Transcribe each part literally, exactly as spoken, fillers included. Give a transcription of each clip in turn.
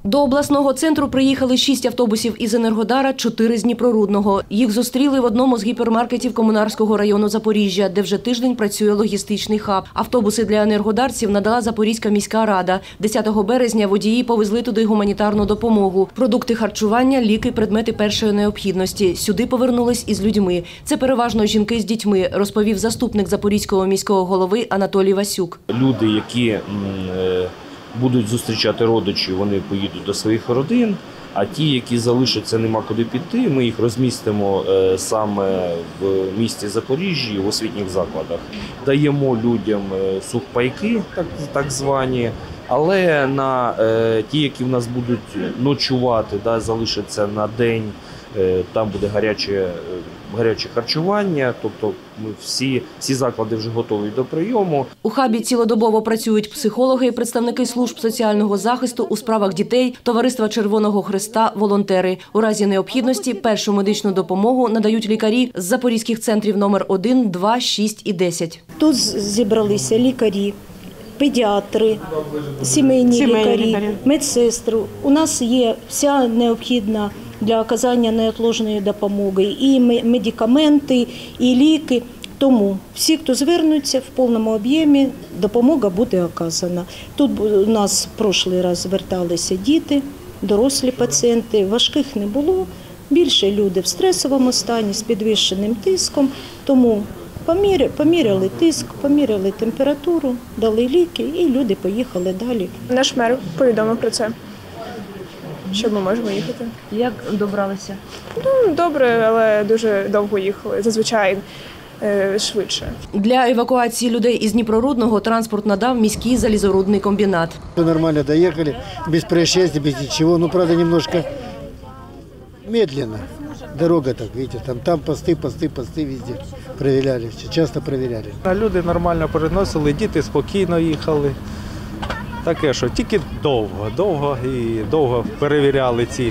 До обласного центру приїхали шість автобусів із Енергодара, чотири з Дніпрорудного. Їх зустріли в одному з гіпермаркетів Комунарського району Запоріжжя, де вже тиждень працює логістичний хаб. Автобуси для енергодарців надала Запорізька міська рада. десятого березня водії повезли туди гуманітарну допомогу. Продукти харчування, ліки, предмети першої необхідності. Сюди повернулись із людьми. Це переважно жінки з дітьми, розповів заступник Запорізького міського голови Анатолій Васюк. Люди, які будуть зустрічати родичів, вони поїдуть до своїх родин, а ті, які залишаться, нема куди піти, ми їх розмістимо саме в місті Запоріжжі, в освітніх закладах. Даємо людям сухпайки, так, так звані, але на ті, які в нас будуть ночувати, да, залишаться на день, там буде гаряче, гаряче харчування, тобто ми всі, всі заклади вже готові до прийому. У хабі цілодобово працюють психологи, представники служб соціального захисту у справах дітей, Товариства Червоного Хреста, волонтери. У разі необхідності першу медичну допомогу надають лікарі з запорізьких центрів номер один, два, шість і десять. Тут зібралися лікарі, педіатри, сімейні, сімейні лікарі, лікарі, медсестри. У нас є вся необхідна для оказання неотложної допомоги і медикаменти, і ліки. Тому всі, хто звернуться в повному об'ємі, допомога буде оказана. Тут у нас в прошлий раз зверталися діти, дорослі пацієнти, важких не було. Більше люди в стресовому стані, з підвищеним тиском, тому поміряли тиск, поміряли температуру, дали ліки і люди поїхали далі. Наш мер повідомив про це, що ми можемо їхати. Як добралися? Ну, добре, але дуже довго їхали, зазвичай е, швидше. Для евакуації людей із Дніпрорудного транспорт надав міський залізорудний комбінат. Нормально доїхали, без происшествий, без нічого, ну, правда, немножко медленно. Дорога так, видите, там, там пости, пости, пости везде проверяли, часто проверяли. Люди нормально переносили, діти спокійно їхали. Таке, що тільки довго, довго і довго перевіряли ці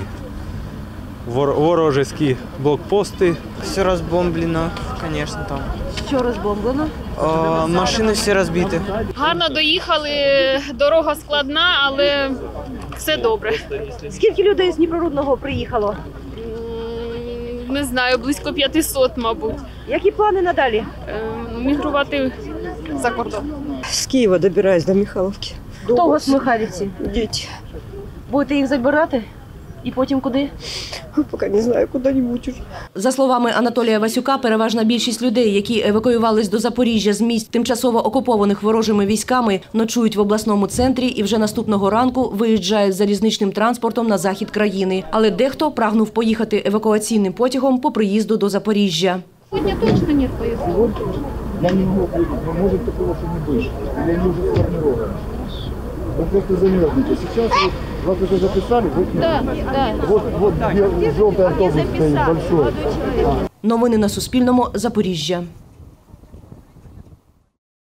ворожські блокпости. Все розбомблено, звісно, там. Що розбомблено? О, машини всі розбиті. Гарно доїхали, дорога складна, але все добре. Скільки людей з Дніпрорудного приїхало? Не знаю, близько п'ятисот, мабуть. Які плани надалі? Мігрувати за кордон. З Києва добираюсь до Михайловки. Хто у вас в Михайлівці? Діти. Будете їх забирати? І потім куди? Поки не знаю, куди-небудь уже. За словами Анатолія Васюка, переважна більшість людей, які евакуювались до Запоріжжя з місць, тимчасово окупованих ворожими військами, ночують в обласному центрі і вже наступного ранку виїжджають залізничним транспортом на захід країни. Але дехто прагнув поїхати евакуаційним потягом по приїзду до Запоріжжя. Сьогодні точно нет поїздів. Я не могу приехать, но может такого, что не вышло. Или они уже сформированы. Вы просто замерзнете. Сейчас вы, вас уже записали? Вот, Да, да. вот, вот желтый автобус стоит, большой. Новини на Суспільному. Запоріжжя.